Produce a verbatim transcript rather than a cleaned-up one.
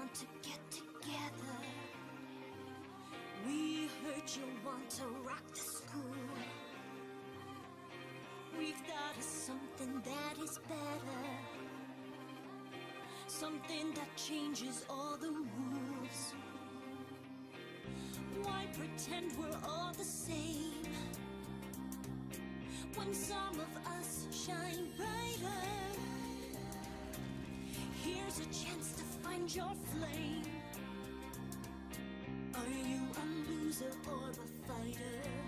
want to get together. We heard you want to rock the school. We've got us something that is better, something that changes all the rules. Why pretend we're all the same when some of us shine brighter? Here's a chance to find your flame. Are you a loser or a fighter?